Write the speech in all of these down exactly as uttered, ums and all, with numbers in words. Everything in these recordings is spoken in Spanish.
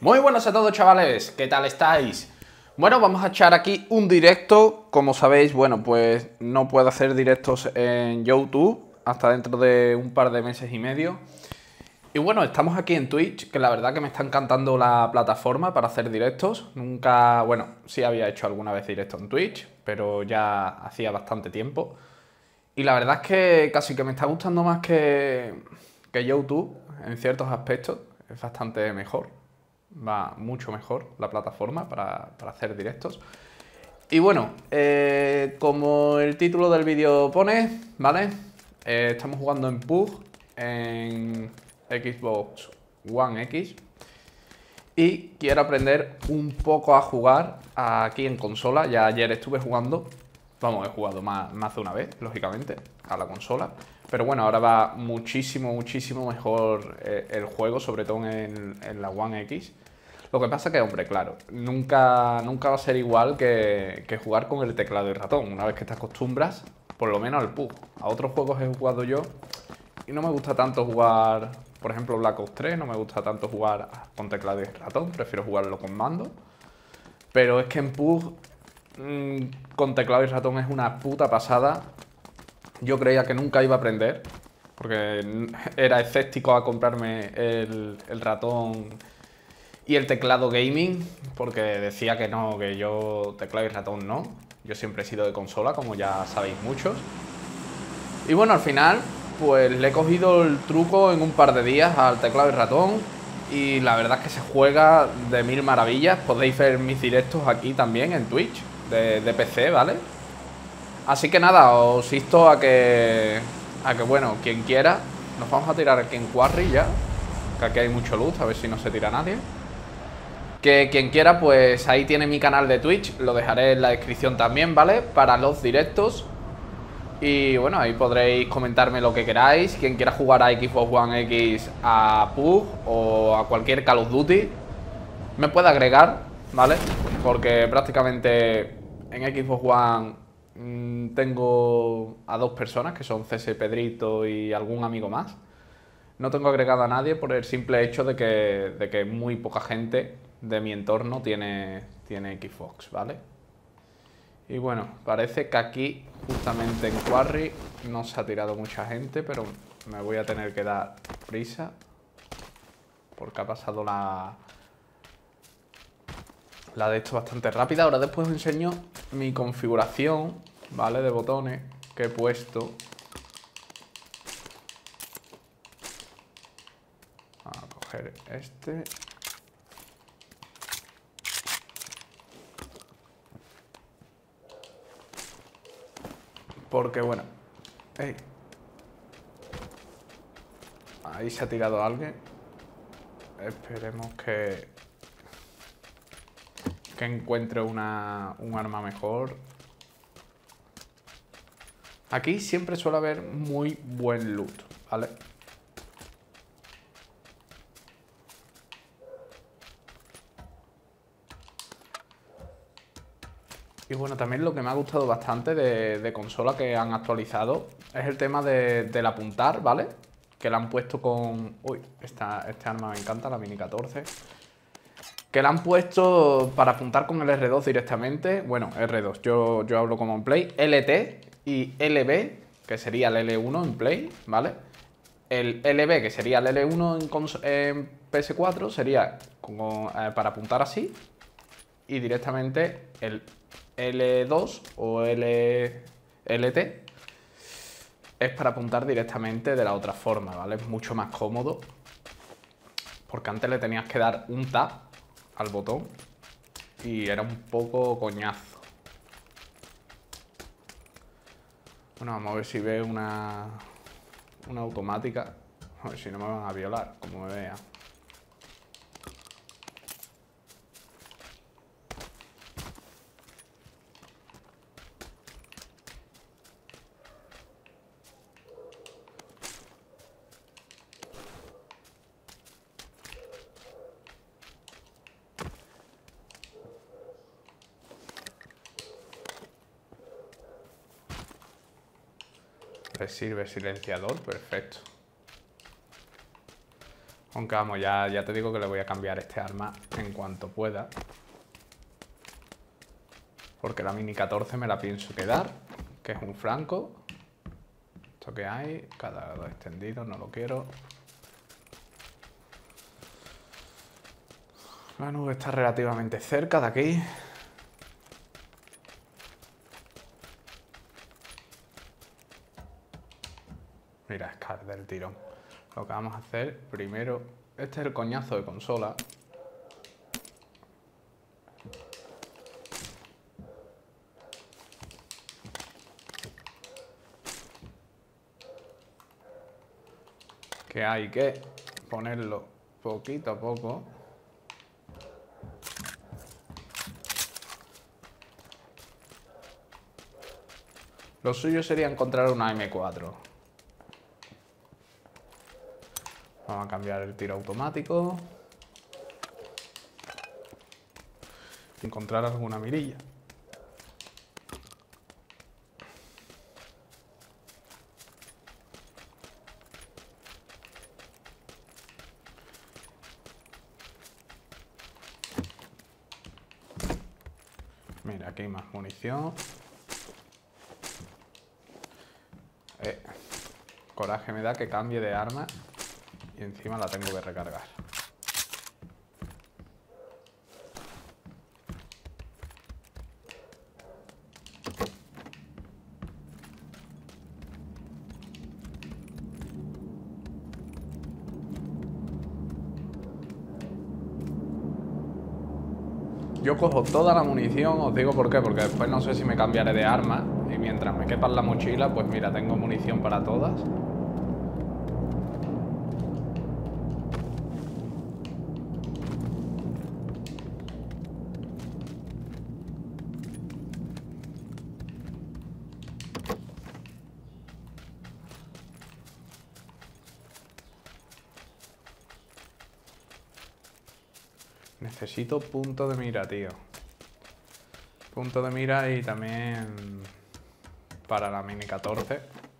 Muy buenos a todos, chavales, ¿qué tal estáis? Bueno, vamos a echar aquí un directo. Como sabéis, bueno, pues no puedo hacer directos en YouTube hasta dentro de un par de meses y medio. Y bueno, estamos aquí en Twitch, que la verdad que me está encantando la plataforma para hacer directos. Nunca, bueno, sí había hecho alguna vez directo en Twitch, pero ya hacía bastante tiempo. Y la verdad es que casi que me está gustando más que, que YouTube en ciertos aspectos. Es bastante mejor. Va mucho mejor la plataforma para, para hacer directos. Y bueno, eh, como el título del vídeo pone, ¿vale? Eh, estamos jugando en P U B G, en Xbox One X. Y quiero aprender un poco a jugar aquí en consola. Ya ayer estuve jugando. Vamos, he jugado más, más de una vez, lógicamente, a la consola. Pero bueno, ahora va muchísimo, muchísimo mejor eh, el juego, sobre todo en, en la One X. Lo que pasa que, hombre, claro, nunca, nunca va a ser igual que, que jugar con el teclado y ratón. Una vez que te acostumbras, por lo menos al P U B G. A otros juegos he jugado yo y no me gusta tanto jugar, por ejemplo, Black Ops tres, no me gusta tanto jugar con teclado y ratón, prefiero jugarlo con mando. Pero es que en P U B G, mmm, con teclado y ratón es una puta pasada. Yo creía que nunca iba a aprender, porque era escéptico a comprarme el, el ratón y el teclado gaming, porque decía que no, que yo teclado y ratón no. Yo siempre he sido de consola, como ya sabéis muchos. Y bueno, al final, pues le he cogido el truco en un par de días al teclado y ratón. Y la verdad es que se juega de mil maravillas. Podéis ver mis directos aquí también en Twitch, de, de P C, ¿vale? Así que nada, os insto a que, a que, bueno, quien quiera, nos vamos a tirar aquí en Quarry ya, que aquí hay mucho luz, a ver si no se tira nadie. Que quien quiera, pues ahí tiene mi canal de Twitch, lo dejaré en la descripción también, ¿vale? Para los directos. Y bueno, ahí podréis comentarme lo que queráis. Quien quiera jugar a Xbox One X, a P U B G o a cualquier Call of Duty, me puede agregar, ¿vale? Porque prácticamente en Xbox One mmm, tengo a dos personas, que son C S Pedrito y algún amigo más. No tengo agregado a nadie por el simple hecho de que, de que muy poca gente de mi entorno tiene, tiene Xbox, ¿vale? Y bueno, parece que aquí, justamente en Quarry, no se ha tirado mucha gente, pero me voy a tener que dar prisa, porque ha pasado la, la de esto bastante rápida. Ahora después os enseño mi configuración, ¿vale? De botones que he puesto. Vamos a coger este. Porque bueno, hey. Ahí se ha tirado alguien. Esperemos que, que encuentre una, un arma mejor. Aquí siempre suele haber muy buen loot, ¿vale? Y bueno, también lo que me ha gustado bastante de, de consola que han actualizado es el tema de, del apuntar, ¿vale? Que la han puesto con... Uy, esta, este arma me encanta, la Mini catorce. Que la han puesto para apuntar con el R dos directamente. Bueno, R dos, yo, yo hablo como en Play. L T y L B, que sería el L uno en Play, ¿vale? El L B, que sería el L uno en, en P S cuatro, sería como, eh, para apuntar así. Y directamente el L dos o L, LT es para apuntar directamente de la otra forma, ¿vale? Es mucho más cómodo, porque antes le tenías que dar un tap al botón y era un poco coñazo. Bueno, vamos a ver si ve una, una automática. A ver si no me van a violar, como me vean. Le sirve silenciador, perfecto. Aunque vamos, ya, ya te digo que le voy a cambiar este arma en cuanto pueda. Porque la Mini catorce me la pienso quedar, que es un franco. Esto que hay, cargador extendido, no lo quiero. La nube está relativamente cerca de aquí. Mira, Scar del tirón. Lo que vamos a hacer primero... Este es el coñazo de consola. Que hay que ponerlo poquito a poco. Lo suyo sería encontrar una eme cuatro. Vamos a cambiar el tiro automático. Encontrar alguna mirilla. Mira, aquí hay más munición. Eh, coraje me da que cambie de arma y encima la tengo que recargar. Yo cojo toda la munición, os digo por qué, porque después no sé si me cambiaré de arma y mientras me quepa en la mochila, pues mira, tengo munición para todas. Necesito punto de mira, tío. Punto de mira y también para la Mini catorce.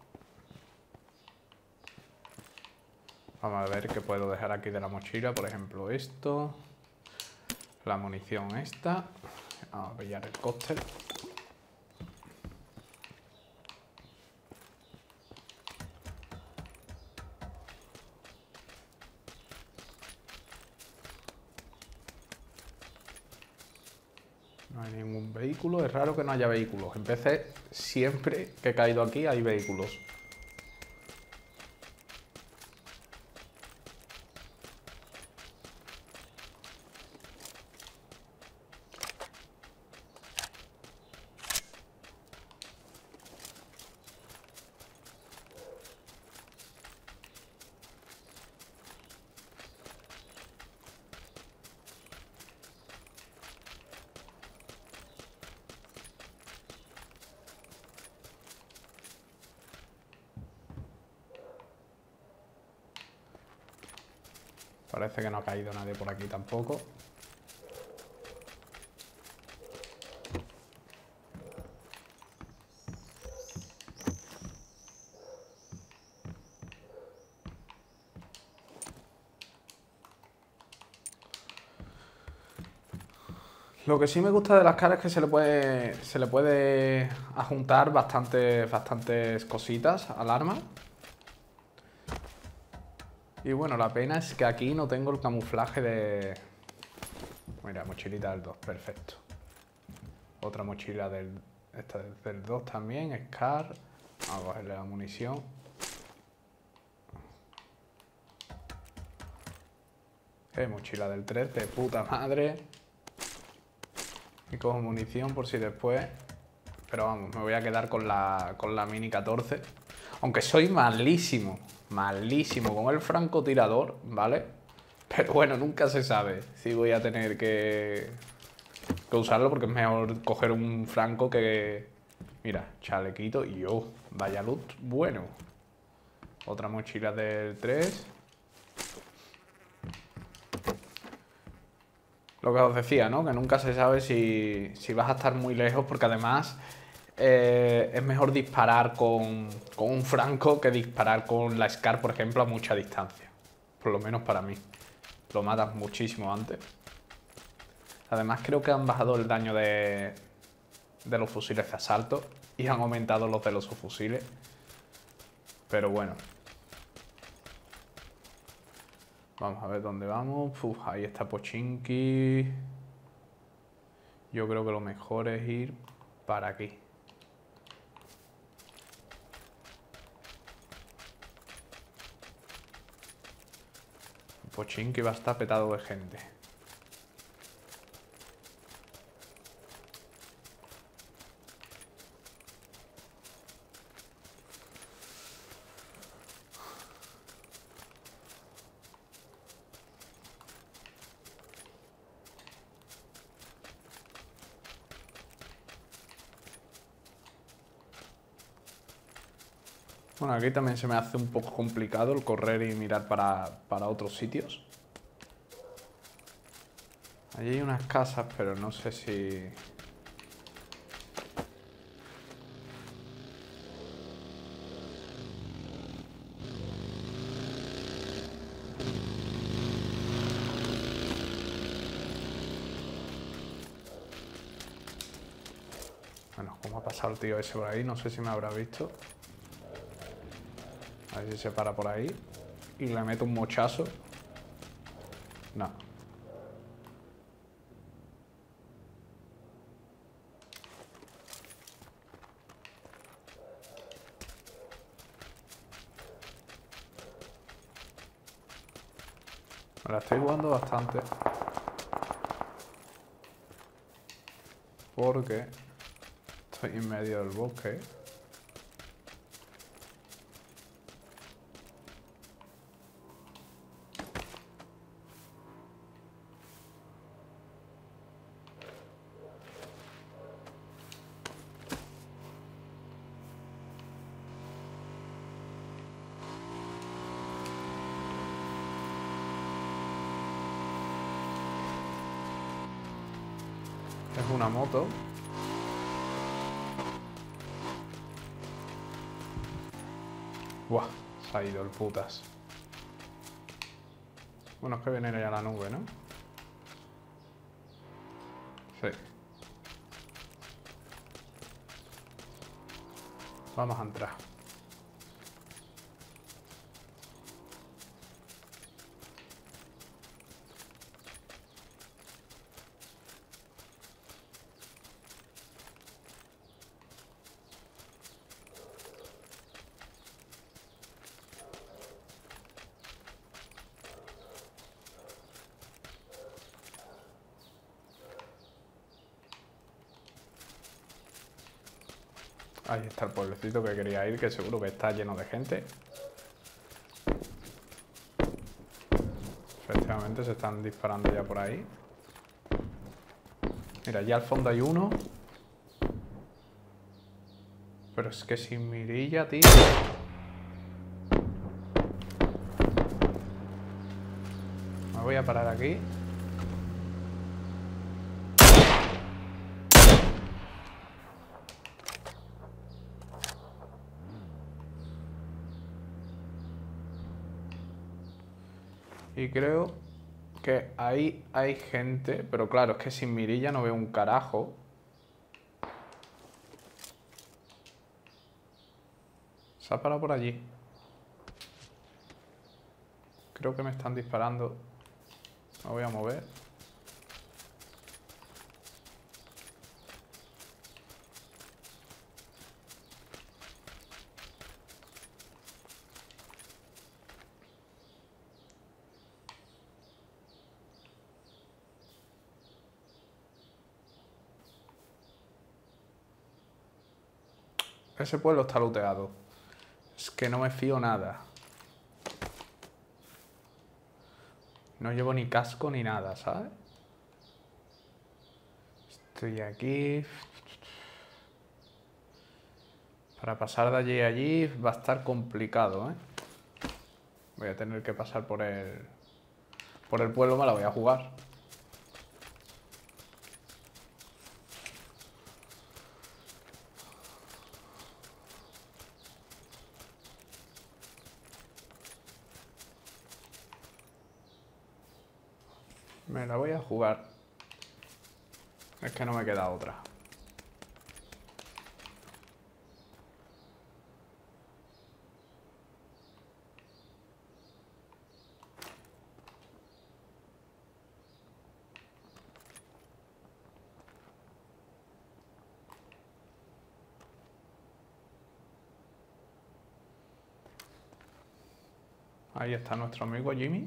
Vamos a ver qué puedo dejar aquí de la mochila. Por ejemplo, esto. La munición esta. Vamos a pillar el cóctel. No hay ningún vehículo, es raro que no haya vehículos. En P C, siempre que he caído aquí hay vehículos. Parece que no ha caído nadie por aquí tampoco. Lo que sí me gusta de las caras es que se le puede, se le puede adjuntar bastantes, bastantes cositas al arma. Y bueno, la pena es que aquí no tengo el camuflaje de... Mira, mochilita del dos, perfecto. Otra mochila del, esta del dos también, Scar. Vamos a cogerle la munición. Eh, mochila del tres, de puta madre. Y cojo munición por si después... Pero vamos, me voy a quedar con la, con la Mini catorce. Aunque soy malísimo, malísimo con el francotirador, ¿vale? Pero bueno, nunca se sabe si voy a tener que, que usarlo porque es mejor coger un franco que... Mira, chalequito y oh, vaya loot bueno. Otra mochila del tres. Lo que os decía, ¿no? Que nunca se sabe si, si vas a estar muy lejos porque además... Eh, es mejor disparar con, con un franco que disparar con la Scar, por ejemplo, a mucha distancia. Por lo menos para mí. Lo matas muchísimo antes. Además creo que han bajado el daño de, de los fusiles de asalto y han aumentado los de los subfusiles. Pero bueno. Vamos a ver dónde vamos. Uf, ahí está Pochinki. Yo creo que lo mejor es ir para aquí. Pochinki va a estar petado de gente. Bueno, aquí también se me hace un poco complicado el correr y mirar para, para otros sitios. Allí hay unas casas, pero no sé si... Bueno, ¿cómo ha pasado el tío ese por ahí? No sé si me habrá visto. A ver si se para por ahí. Y le meto un mochazo. No. Me la estoy jugando bastante. Porque estoy en medio del bosque. Es una moto. Buah, se ha ido el putas. Bueno, es que viene ya la nube, ¿no? Sí. Vamos a entrar. Ahí está el pueblecito que quería ir, que seguro que está lleno de gente. Efectivamente se están disparando ya por ahí. Mira, ya al fondo hay uno. Pero es que sin mirilla, tío. Me voy a parar aquí. Y creo que ahí hay gente, pero claro, es que sin mirilla no veo un carajo. Se ha parado por allí. Creo que me están disparando. Me voy a mover. Ese pueblo está looteado. Es que no me fío nada. No llevo ni casco ni nada, ¿sabes? Estoy aquí. Para pasar de allí a allí va a estar complicado, ¿eh? Voy a tener que pasar por el... Por el pueblo me la voy a jugar. Me la voy a jugar. Es que no me queda otra. Ahí está nuestro amigo Jimmy.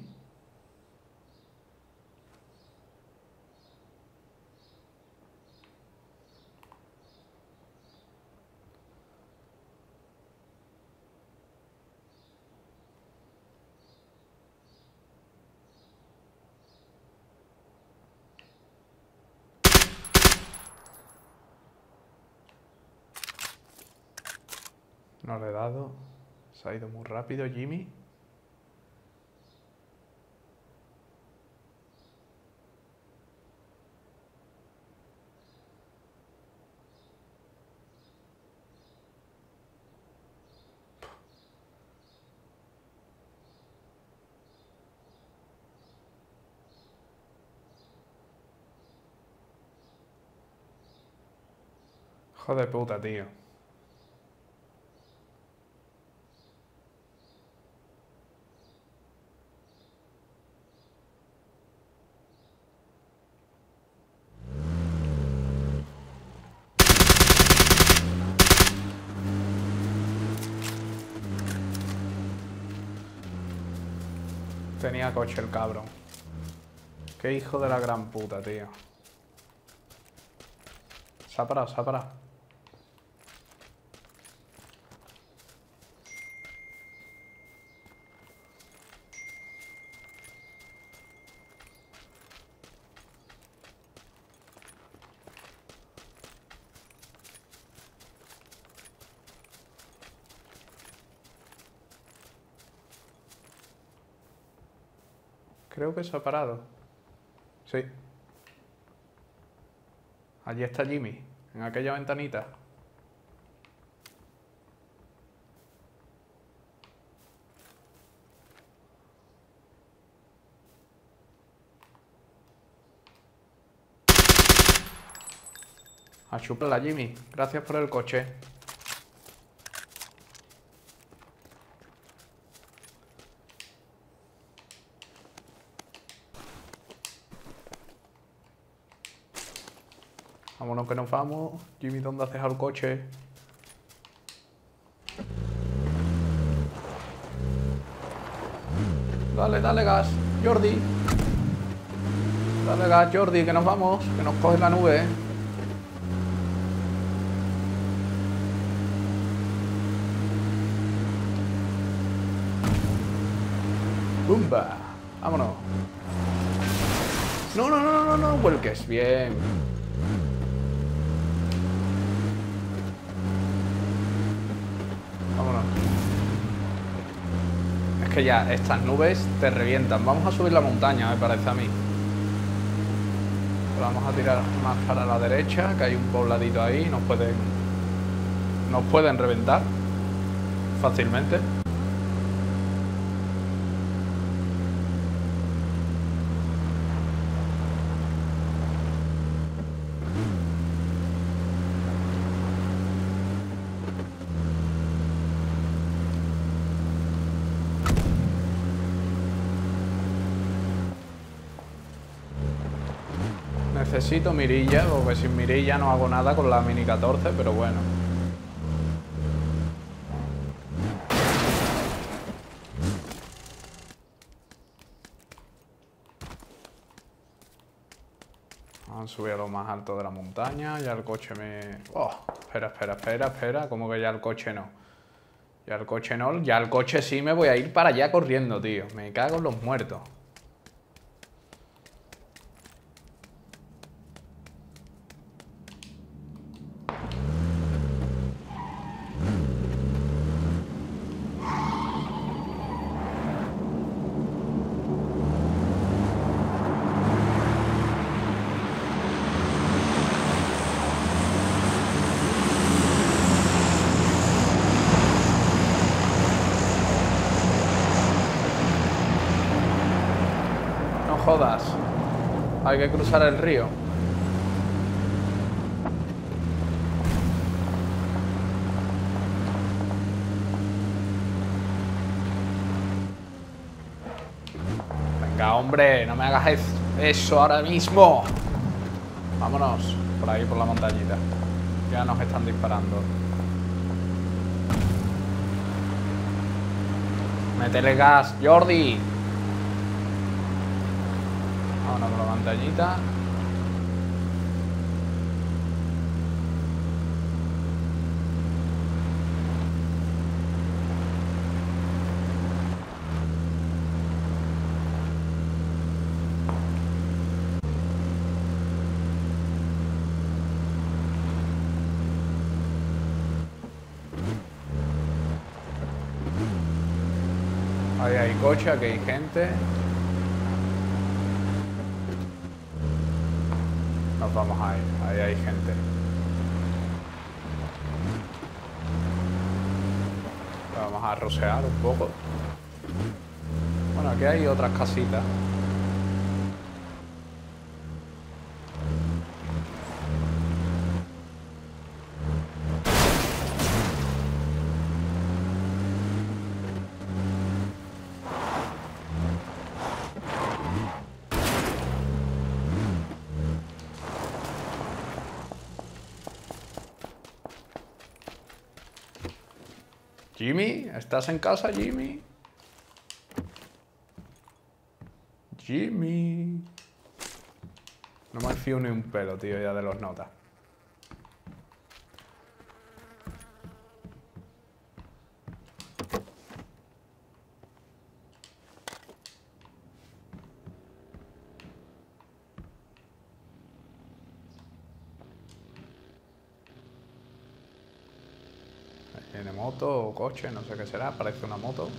No le he dado. Se ha ido muy rápido Jimmy. Hijo de puta, tío. Tenía coche el cabrón. Qué hijo de la gran puta, tío. Se ha parado, se ha parado. Creo que se ha parado. Sí. Allí está Jimmy, en aquella ventanita. A chuparla, Jimmy. Gracias por el coche. Vámonos que nos vamos. Jimmy, ¿dónde has dejado el coche? Dale, dale gas, Jordi. Dale gas, Jordi, que nos vamos. Que nos coge la nube. ¡Bumba! Vámonos. No, no, no, no, no, no vuelques. Bien. Vámonos. Es que ya estas nubes te revientan. Vamos a subir la montaña, me parece a mí. Pero vamos a tirar más para la derecha, que hay un pobladito ahí. Nos pueden... Nos pueden reventar fácilmente. Necesito mirilla, porque sin mirilla no hago nada con la Mini catorce, pero bueno. Vamos a subir a lo más alto de la montaña. Ya el coche me... Oh, espera, espera, espera, espera. ¿Cómo que ya el coche no? Ya el coche no. Ya el coche sí me voy a ir para allá corriendo, tío. Me cago en los muertos. Jodas. Hay que cruzar el río. Venga, hombre, no me hagas eso ahora mismo. Vámonos, por ahí, por la montañita. Ya nos están disparando. Métele gas, Jordi. Vámonos por la montañita. Ahí hay coche, aquí hay gente. Nos vamos a ir, ahí hay gente. Vamos a rosear un poco. Bueno, aquí hay otras casitas. Jimmy, ¿estás en casa, Jimmy? Jimmy. No me fío ni un pelo, tío, ya de los notas. Tiene moto o coche, no sé qué será, parece una moto.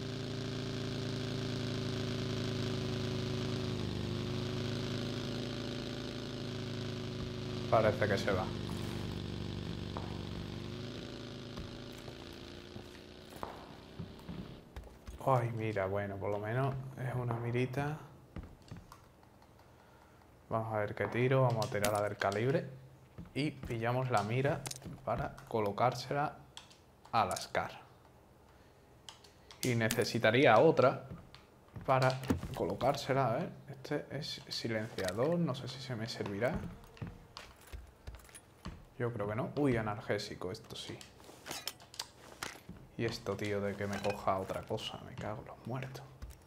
Parece que se va. Ay, mira, bueno, por lo menos es una mirita. Vamos a ver qué tiro, vamos a tirar la del calibre. Y pillamos la mira para colocársela a la Scar. Y necesitaría otra para colocársela. A ver, este es silenciador, no sé si se me servirá. Yo creo que no. Uy, analgésico, esto sí. Y esto, tío, de que me coja otra cosa, me cago en los muertos.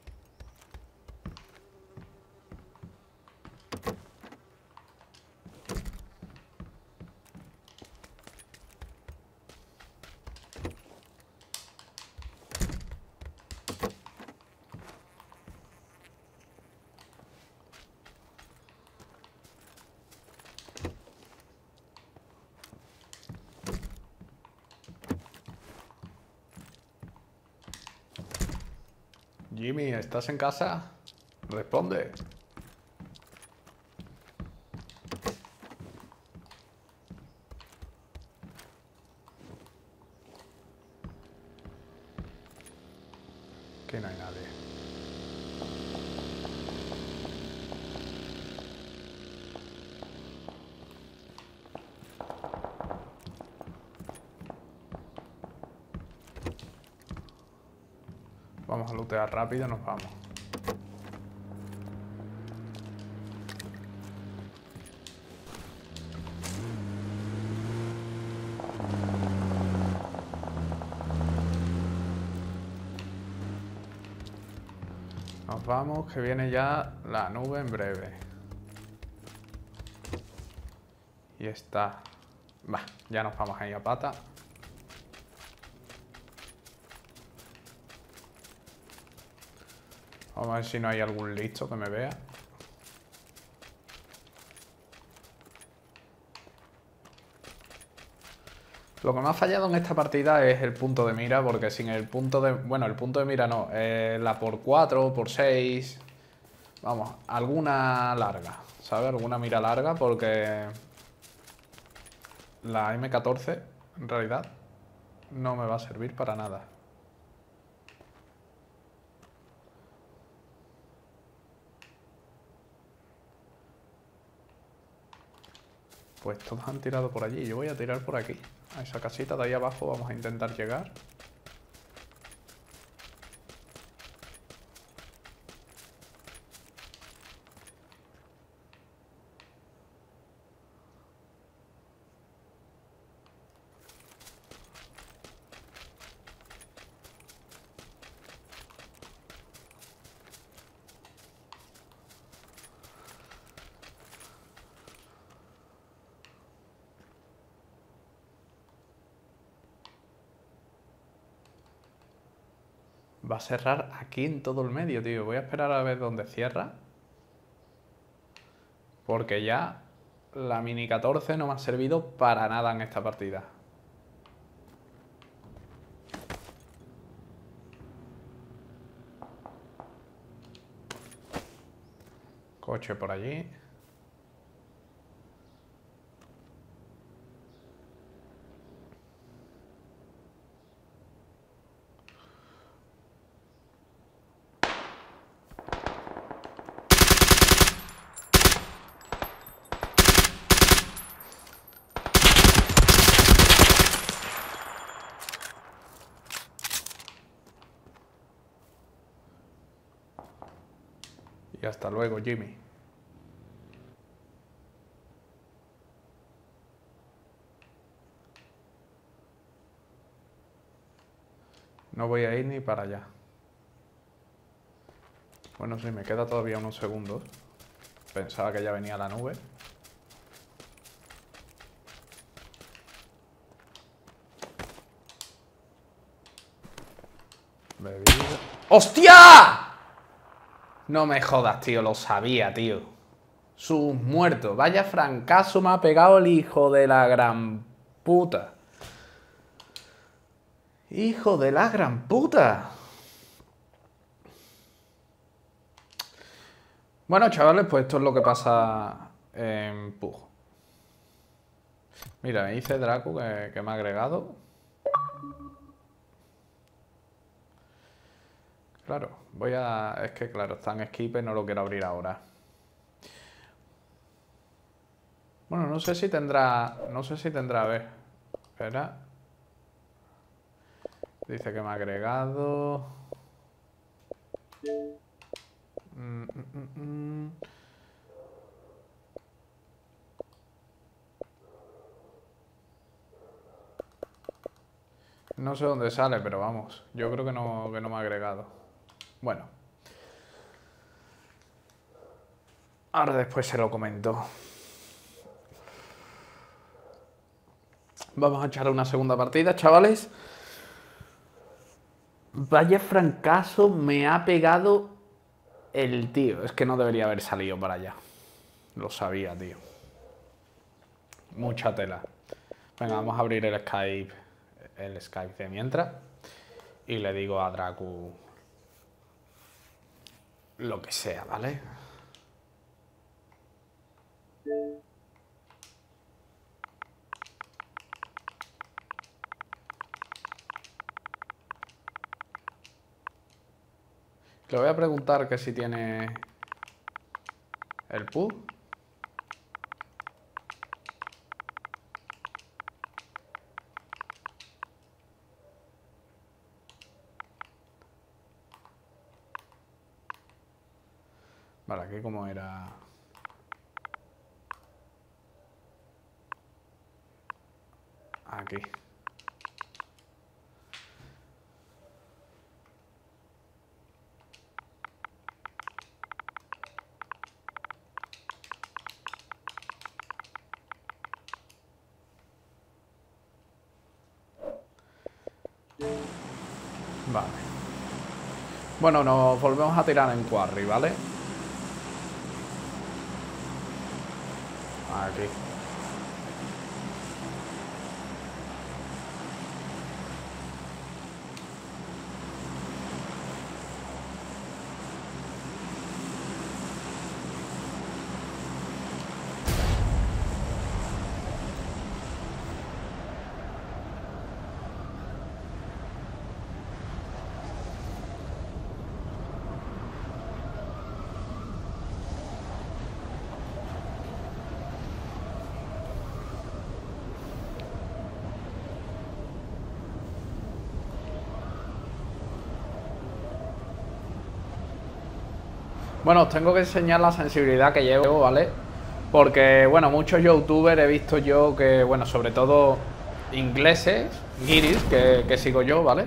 Jimmy, ¿estás en casa? Responde. Que no hay nadie. Vamos a lootear rápido, nos vamos. Nos vamos, que viene ya la nube en breve. Y está. Va, ya nos vamos ahí a pata. Vamos a ver si no hay algún listo que me vea. Lo que me ha fallado en esta partida es el punto de mira, porque sin el punto de... Bueno, el punto de mira no, eh, la por cuatro, por seis... Vamos, alguna larga, ¿sabes? Alguna mira larga, porque... La eme catorce, en realidad, no me va a servir para nada. Pues todos han tirado por allí. Yo voy a tirar por aquí. A esa casita de ahí abajo vamos a intentar llegar. Va a cerrar aquí en todo el medio, tío. Voy a esperar a ver dónde cierra. Porque ya la mini catorce no me ha servido para nada en esta partida. Coche por allí. Y hasta luego, Jimmy. No voy a ir ni para allá. Bueno, sí, me queda todavía unos segundos. Pensaba que ya venía la nube. Bebida. ¡Hostia! No me jodas, tío. Lo sabía, tío. Sus muertos. Vaya francazo me ha pegado el hijo de la gran puta. Hijo de la gran puta. Bueno, chavales, pues esto es lo que pasa en P U B G. Mira, me dice Draco que, que me ha agregado. Claro, voy a... Es que claro, está en Skip y no lo quiero abrir ahora. Bueno, no sé si tendrá... No sé si tendrá... A ver. Espera. Dice que me ha agregado... Mm, mm, mm, mm. No sé dónde sale, pero vamos. Yo creo que no, que no me ha agregado. Bueno. Ahora después se lo comento. Vamos a echar una segunda partida, chavales. Vaya francazo me ha pegado el tío. Es que no debería haber salido para allá. Lo sabía, tío. Mucha tela. Venga, vamos a abrir el Skype. El Skype de mientras. Y le digo a Dracu lo que sea, ¿vale? Le voy a preguntar que si tiene el P U B. Vale, aquí como era... Aquí. Vale. Bueno, nos volvemos a tirar en Quarry, ¿vale? Aquí. Bueno, os tengo que enseñar la sensibilidad que llevo, ¿vale? Porque, bueno, muchos youtubers he visto yo que, bueno, sobre todo ingleses, guiris, que, que sigo yo, ¿vale?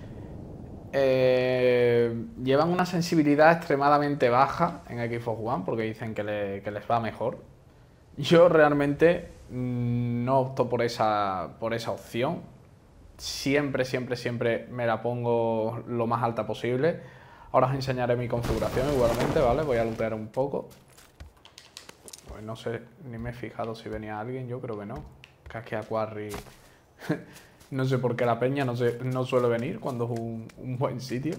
Eh, llevan una sensibilidad extremadamente baja en Xbox One porque dicen que, le, que les va mejor. Yo realmente mm, no opto por esa, por esa opción. Siempre, siempre, siempre me la pongo lo más alta posible. Ahora os enseñaré mi configuración igualmente, ¿vale? Voy a lootear un poco. Pues no sé, ni me he fijado si venía alguien, yo creo que no. Casquea Quarry. No sé por qué la peña no, se, no suele venir cuando es un, un buen sitio.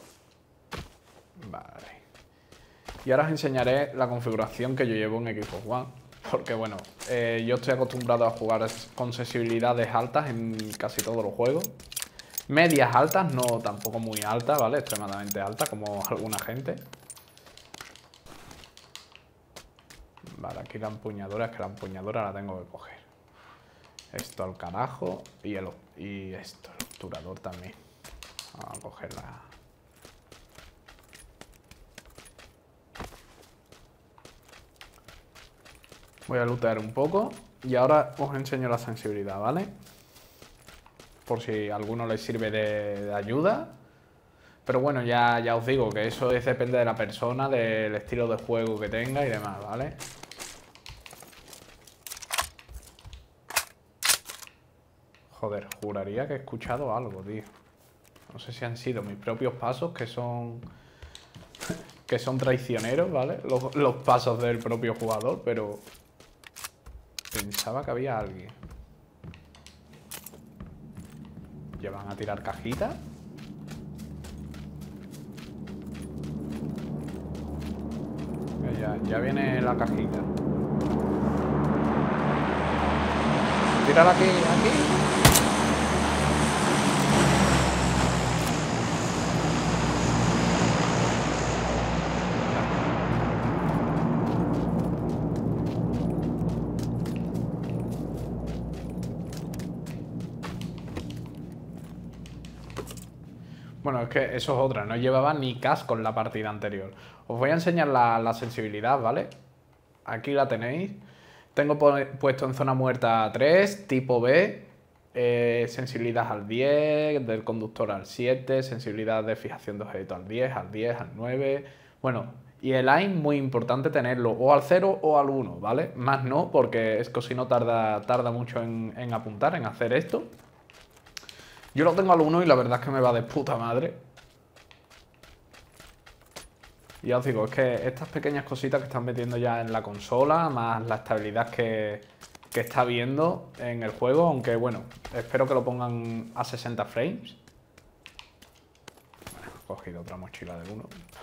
Vale. Y ahora os enseñaré la configuración que yo llevo en Xbox One. Porque bueno, eh, yo estoy acostumbrado a jugar con sensibilidades altas en casi todos los juegos. Medias altas, no tampoco muy altas, ¿vale? Extremadamente altas, como alguna gente. Vale, aquí la empuñadura, es que la empuñadura la tengo que coger. Esto al carajo. Y, el, y esto, el obturador también. Vamos a cogerla. Voy a lootear un poco. Y ahora os enseño la sensibilidad, ¿vale? Por si a alguno les sirve de, de ayuda. Pero bueno, ya, ya os digo que eso es, depende de la persona, del estilo de juego que tenga y demás, ¿vale? Joder, juraría que he escuchado algo, tío. No sé si han sido mis propios pasos, que son... que son traicioneros, ¿vale? Los, los pasos del propio jugador, pero... pensaba que había alguien. ¿Llevan a tirar cajitas? Ya, ya viene la cajita. Tírala aquí, aquí. Bueno, es que eso es otra, no llevaba ni casco en la partida anterior. Os voy a enseñar la, la sensibilidad, ¿vale? Aquí la tenéis. Tengo puesto en zona muerta tres, tipo B, eh, sensibilidad al diez, del conductor al siete, sensibilidad de fijación de objeto al diez, al diez, al nueve... Bueno, y el aim muy importante tenerlo o al cero o al uno, ¿vale? Más no, porque es que si no tarda, tarda mucho en, en apuntar, en hacer esto. Yo lo tengo al uno y la verdad es que me va de puta madre. Y ya os digo, es que estas pequeñas cositas que están metiendo ya en la consola, más la estabilidad que, que está viendo en el juego, aunque bueno, espero que lo pongan a sesenta frames. Bueno, he cogido otra mochila de uno.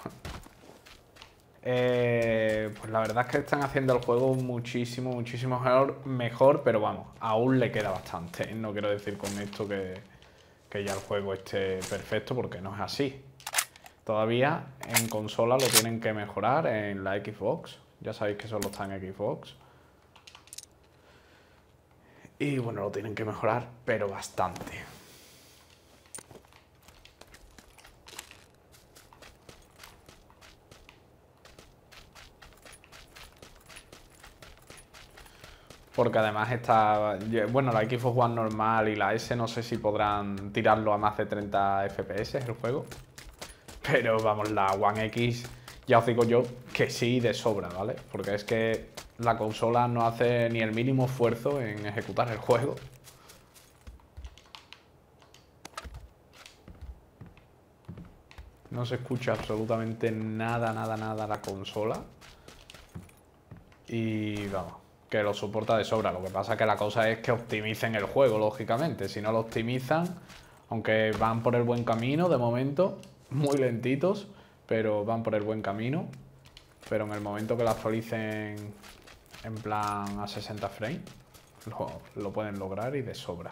eh, pues la verdad es que están haciendo el juego muchísimo, muchísimo mejor, mejor, pero vamos, aún le queda bastante. No quiero decir con esto que, que ya el juego esté perfecto, porque no es así. Todavía en consola lo tienen que mejorar en la Xbox. Ya sabéis que solo está en Xbox. Y bueno, lo tienen que mejorar, pero bastante. Porque además está... Bueno, la Xbox One normal y la S no sé si podrán tirarlo a más de treinta F P S el juego. Pero vamos, la One X ya os digo yo que sí de sobra, ¿vale? Porque es que la consola no hace ni el mínimo esfuerzo en ejecutar el juego. No se escucha absolutamente nada, nada, nada la consola. Y vamos, que lo soporta de sobra. Lo que pasa es que la cosa es que optimicen el juego, lógicamente. Si no lo optimizan, aunque van por el buen camino de momento... muy lentitos, pero van por el buen camino. Pero en el momento que lo actualicen en plan a sesenta frames, lo, lo pueden lograr y de sobra.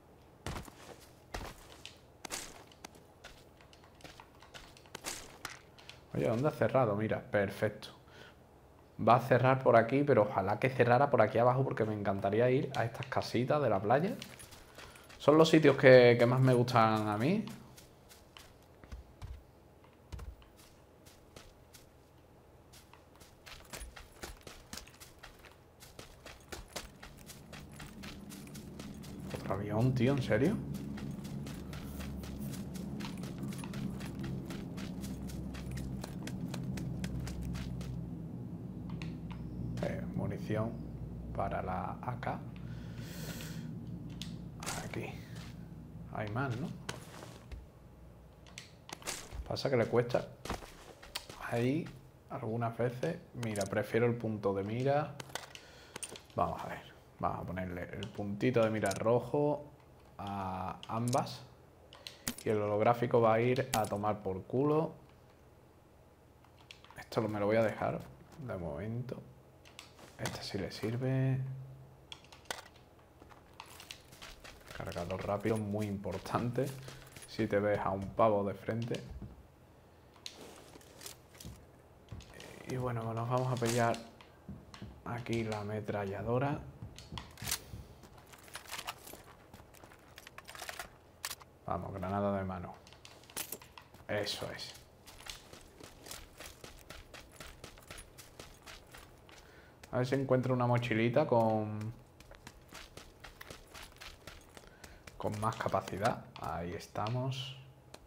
Oye, ¿dónde ha cerrado? Mira, perfecto. Va a cerrar por aquí, pero ojalá que cerrara por aquí abajo, porque me encantaría ir a estas casitas de la playa. Son los sitios que, que más me gustan a mí. ¿Otro avión, tío? ¿En serio? Eh, munición para la A K. Aquí. Hay más, ¿no? Pasa que le cuesta. Ahí, algunas veces. Mira, prefiero el punto de mira. Vamos a ver. Vamos a ponerle el puntito de mira rojo a ambas. Y el holográfico va a ir a tomar por culo. Esto me lo voy a dejar de momento. Este sí le sirve. Cargador rápido, muy importante. Si te ves a un pavo de frente. Y bueno, nos vamos a pillar aquí la ametralladora. Vamos, granada de mano. Eso es. A ver si encuentro una mochilita con... con más capacidad. Ahí estamos.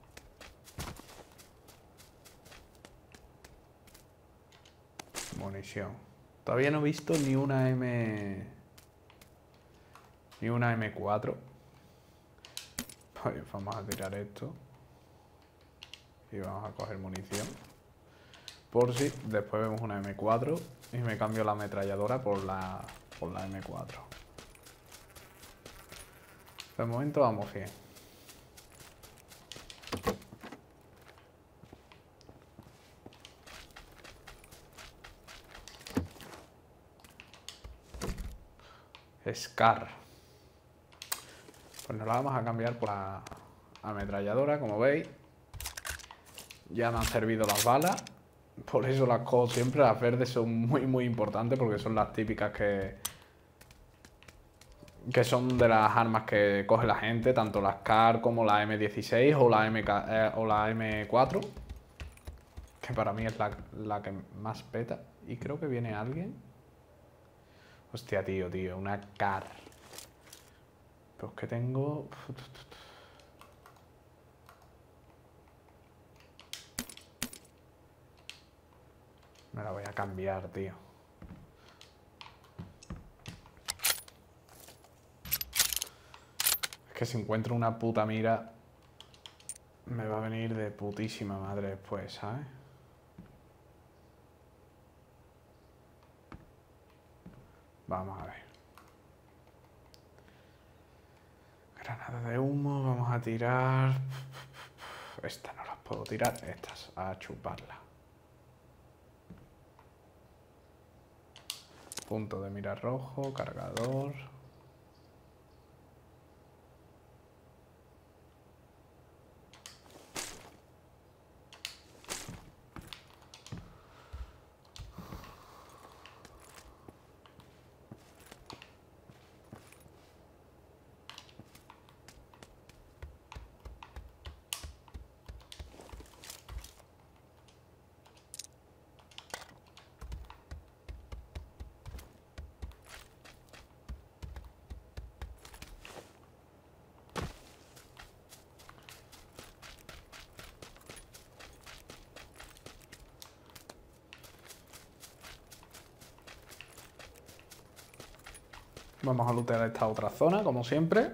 Munición. Todavía no he visto ni una M... ni una eme cuatro. Pues vamos a tirar esto. Y vamos a coger munición. Por si después vemos una eme cuatro y me cambio la ametralladora por la, por la eme cuatro. De momento vamos bien. Scar. Pues nos la vamos a cambiar por la ametralladora, como veis. Ya me han servido las balas. Por eso las cojo siempre. Las verdes son muy muy importantes porque son las típicas que... que son de las armas que coge la gente, tanto la Scar como la eme dieciséis o la, M K, eh, o la eme cuatro. Que para mí es la, la que más peta. Y creo que viene alguien. Hostia, tío, tío, una Car. Pero es que tengo... Me la voy a cambiar, tío. Es que si encuentro una puta mira, me va a venir de putísima madre después, ¿sabes? Vamos a ver. Granada de humo, vamos a tirar... Estas no las puedo tirar, estas, a chuparla. Punto de mira rojo, cargador... Vamos a lootear esta otra zona, como siempre.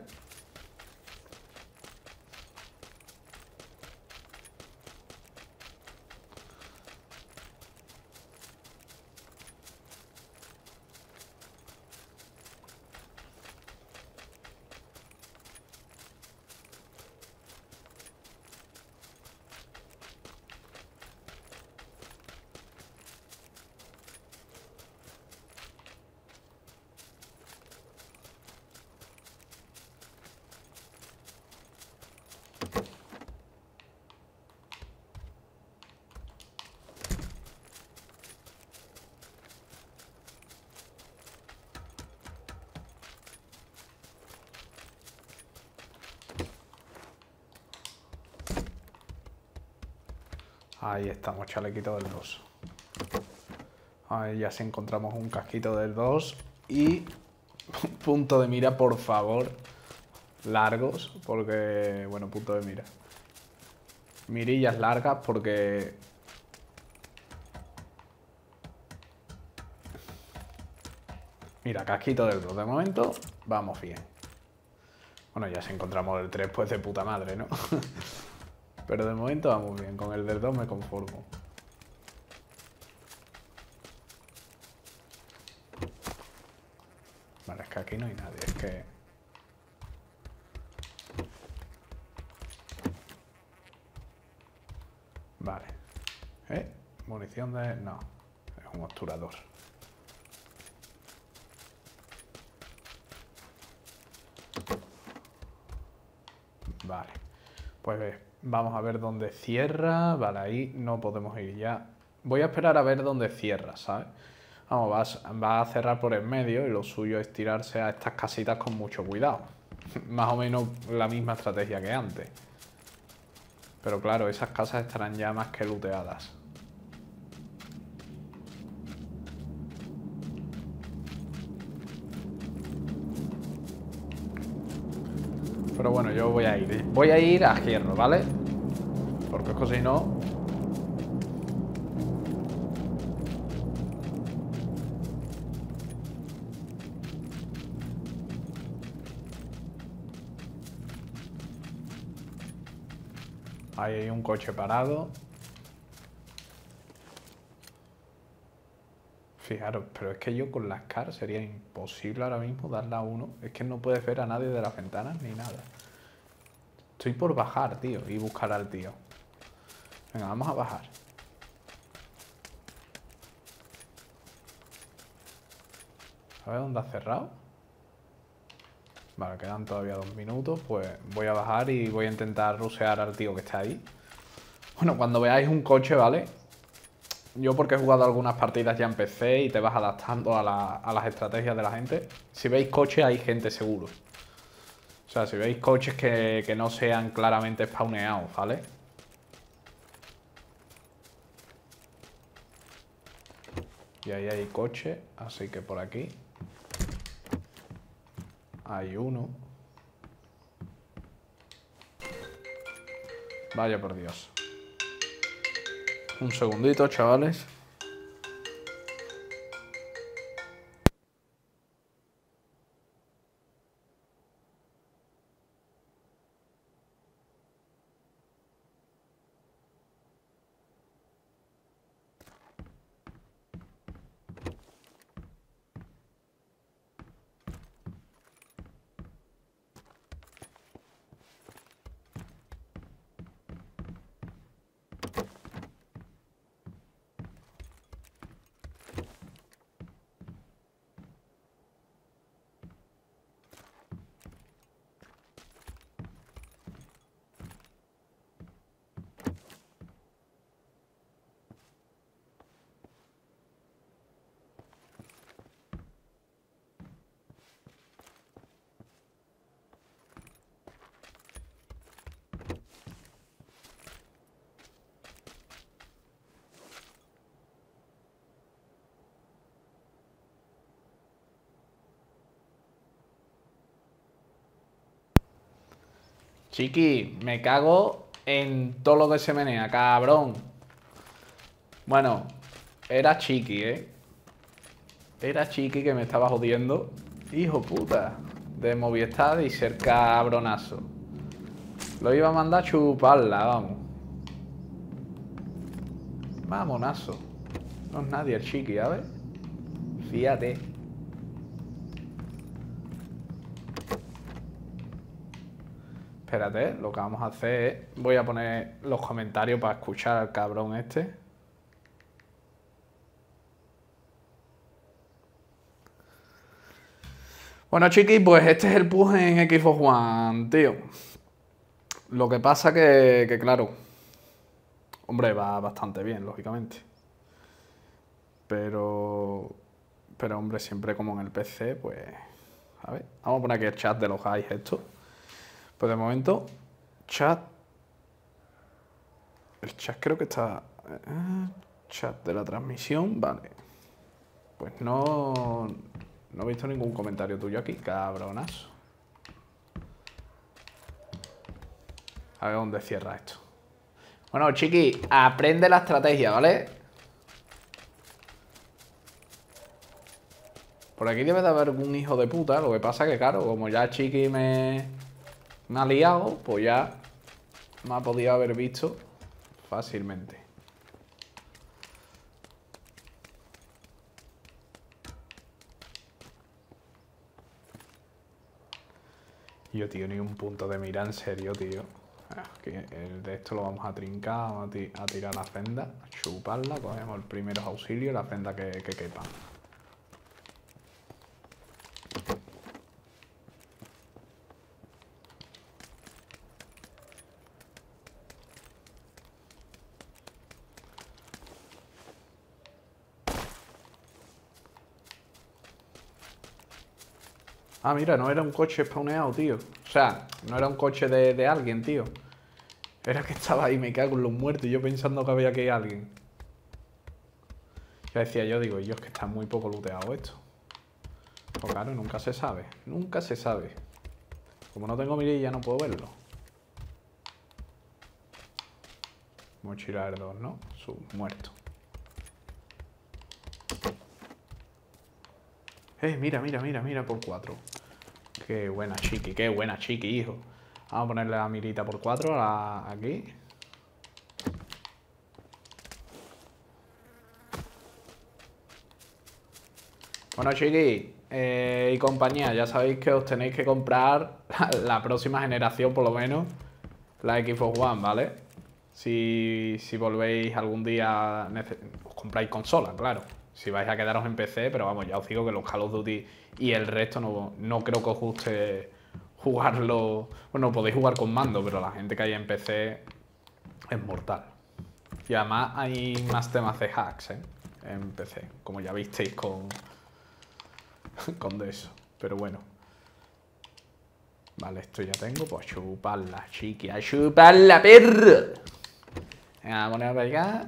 Ahí estamos, chalequito del dos. Ahí ya sí encontramos un casquito del dos. Y punto de mira, por favor. largos porque, bueno, punto de mira. Mirillas largas porque... Mira, casquito del dos. De momento, vamos bien. Bueno, ya si encontramos el tres, pues de puta madre, ¿no? Pero de momento vamos bien. Con el del dos me conformo. Vale, es que aquí no hay nadie. Es que... Vale. ¿Eh? Munición de... No. Es un obturador. Vale. Pues vamos a ver dónde cierra. Vale, ahí no podemos ir ya. Voy a esperar a ver dónde cierra, ¿sabes? Vamos, va a, va a cerrar por el medio y lo suyo es tirarse a estas casitas con mucho cuidado. Más o menos la misma estrategia que antes. Pero claro, esas casas estarán ya más que looteadas. Pero bueno, yo voy a ir. Voy a ir a hierro, ¿vale? Porque es que si no... Ahí hay un coche parado. Fijaros, pero es que yo con las cars sería imposible ahora mismo darle a uno. Es que no puedes ver a nadie de las ventanas ni nada. Estoy por bajar, tío, y buscar al tío. Venga, vamos a bajar. A ver dónde ha cerrado. Vale, quedan todavía dos minutos. Pues voy a bajar y voy a intentar rusear al tío que está ahí. Bueno, cuando veáis un coche, ¿vale? Yo porque he jugado algunas partidas ya en P C y te vas adaptando a, la, a las estrategias de la gente. Si veis coches, hay gente seguro. O sea, si veis coches que, que no sean claramente spawneados, ¿vale? Y ahí hay coche, así que por aquí hay uno. Vaya por Dios. Un segundito, chavales. Chiqui, me cago en todo lo que se menea, cabrón. Bueno, era Chiqui, ¿eh? Era Chiqui que me estaba jodiendo. Hijo puta. De Movistar y ser cabronazo. Lo iba a mandar a chuparla, vamos. Mamonazo. No es nadie el Chiqui, a ver. Fíjate. Espérate, lo que vamos a hacer es... Voy a poner los comentarios para escuchar al cabrón este. Bueno, chiquis, pues este es el push en Xbox One, tío. Lo que pasa que, que claro... Hombre, va bastante bien, lógicamente. Pero... Pero, hombre, siempre como en el P C, pues... A ver, vamos a poner aquí el chat de los highs esto. Pues de momento, chat... El chat creo que está... Eh, chat de la transmisión, vale. Pues no... No he visto ningún comentario tuyo aquí, cabronazo. A ver dónde cierra esto. Bueno, chiqui, aprende la estrategia, ¿vale? Por aquí debe de haber algún hijo de puta. Lo que pasa que, claro, como ya chiqui me, me ha liado, pues ya me ha podido haber visto fácilmente. Yo, tío, ni un punto de mira, en serio, tío. Que el de esto lo vamos a trincar, vamos a, ti a tirar la fenda, a chuparla, cogemos el primeros auxilios, la fenda que, que quepa. Ah, mira, no era un coche spawneado, tío. O sea, no era un coche de, de alguien, tío. Era que estaba ahí, me cago en los muertos, y yo pensando que había que ir alguien. Ya decía yo, digo, yo es que está muy poco looteado esto. Pues claro, nunca se sabe, nunca se sabe. Como no tengo mirilla no puedo verlo. Mochila de dos, ¿no? Su muerto. Eh, mira, mira, mira, mira por cuatro. Qué buena chiqui, qué buena chiqui, hijo. Vamos a ponerle la mirita por cuatro a la, aquí. Bueno, chiqui eh, y compañía, ya sabéis que os tenéis que comprar la próxima generación, por lo menos, la Xbox One, ¿vale? Si, si volvéis algún día, os compráis consola, claro. Si vais a quedaros en P C, pero vamos, ya os digo que los Call of Duty y el resto no, no creo que os guste jugarlo. Bueno, podéis jugar con mando, pero la gente que hay en P C es mortal. Y además hay más temas de hacks, ¿eh? En P C, como ya visteis con, con de eso. Pero bueno. Vale, esto ya tengo. Pues chuparla, chiqui. A chuparla, perro. Venga, vamos a poner para acá.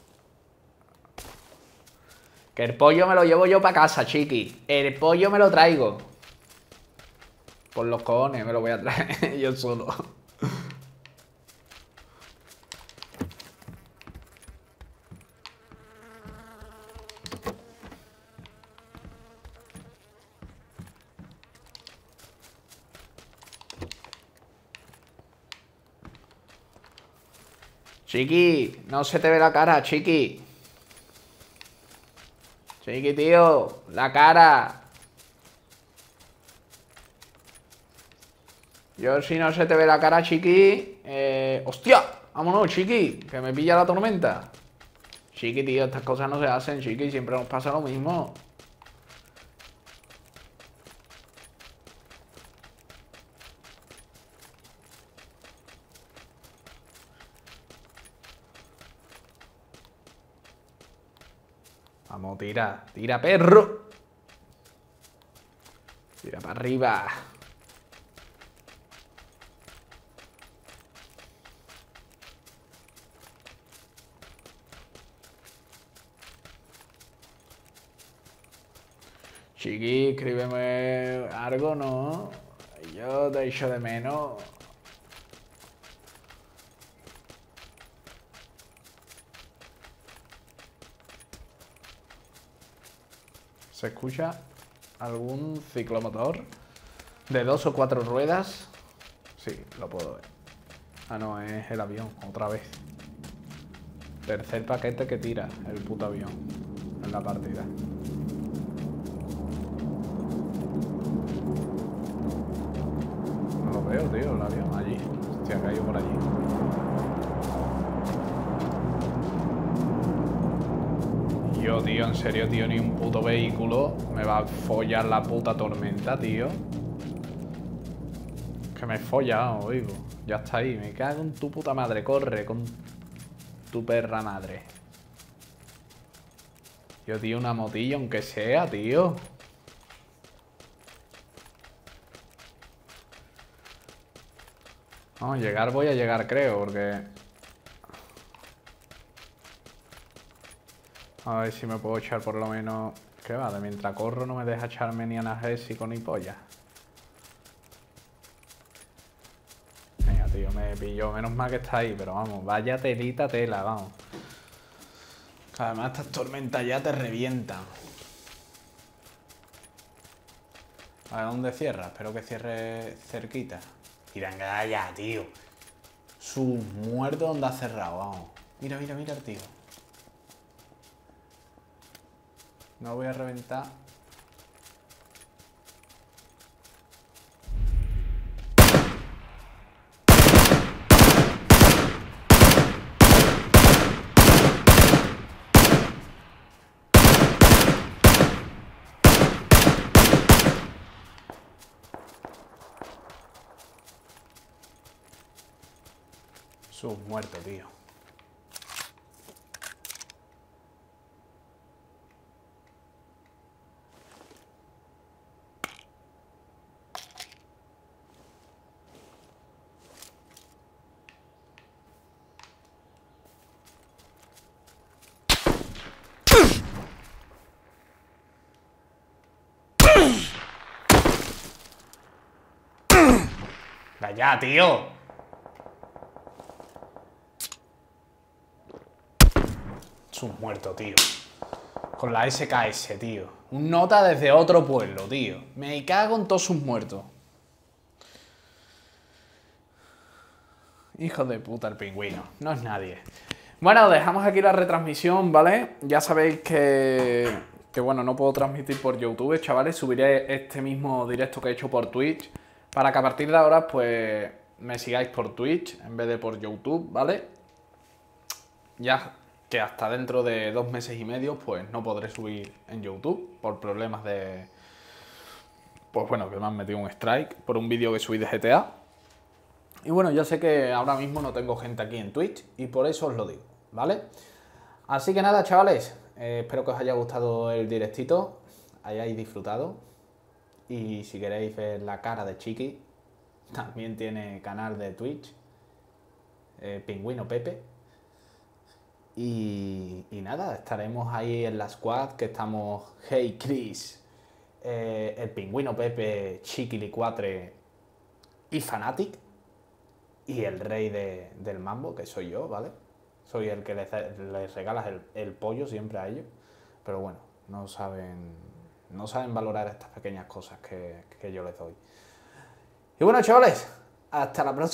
Que el pollo me lo llevo yo para casa, chiqui. El pollo me lo traigo. Por los cojones me lo voy a traer yo solo. Chiqui, no se te ve la cara, chiqui. Chiqui, tío, la cara. Yo si no se te ve la cara, chiqui. Eh... ¡Hostia! Vámonos, chiqui, que me pilla la tormenta. Chiqui, tío, estas cosas no se hacen, chiqui. Siempre nos pasa lo mismo. Vamos, tira, tira, perro. Tira para arriba. Chiqui, escríbeme algo, ¿no? Yo te echo de menos. ¿Se escucha algún ciclomotor de dos o cuatro ruedas? Sí, lo puedo ver. Ah, no, es el avión, otra vez. Tercer paquete que tira el puto avión en la partida. No lo veo, tío, el avión allí. Hostia, ha caído por allí. Yo, tío, en serio, tío, ni un puto vehículo me va a follar la puta tormenta, tío. Que me he follado, oigo. Ya está ahí, me cago en tu puta madre. Corre con tu perra madre. Yo, tío, una motilla, aunque sea, tío. Vamos, llegar voy a llegar, creo, porque... A ver si me puedo echar por lo menos... ¿Qué va? De mientras corro no me deja echarme ni analgésico ni polla. Venga, tío, me me pilló. Menos mal que está ahí, pero vamos, vaya telita tela, vamos. Además estas tormentas ya te revientan. A ver, ¿dónde cierra? Espero que cierre cerquita. Mira, ya, tío. Su muerto donde ha cerrado, vamos. Mira, mira, mira el tío. No voy a reventar. Su muerto, tío. ¡Vaya, tío! Es un muerto, tío. Con la S K S, tío. Un nota desde otro pueblo, tío. Me cago en todos sus muertos. Hijo de puta el pingüino. No es nadie. Bueno, dejamos aquí la retransmisión, ¿vale? Ya sabéis que... Que bueno, no puedo transmitir por YouTube, chavales. Subiré este mismo directo que he hecho por Twitch. Para que a partir de ahora, pues... Me sigáis por Twitch en vez de por YouTube, ¿vale? Ya... que hasta dentro de dos meses y medio pues no podré subir en YouTube por problemas de... Pues bueno, que me han metido un strike por un vídeo que subí de G T A. Y bueno, ya sé que ahora mismo no tengo gente aquí en Twitch y por eso os lo digo, ¿vale? Así que nada, chavales, eh, espero que os haya gustado el directito, hayáis disfrutado. Y si queréis ver la cara de Chiqui, también tiene canal de Twitch, eh, Pingüino Pepe. Y, y nada, estaremos ahí en la squad, que estamos Hey Chris, eh, el Pingüino Pepe, Chiquilicuatre y Fanatic. Y el rey de, del mambo, que soy yo, ¿vale? Soy el que les, les regalas el, el pollo siempre a ellos. Pero bueno, no saben, no saben valorar estas pequeñas cosas que, que yo les doy. Y bueno, chavales, hasta la próxima.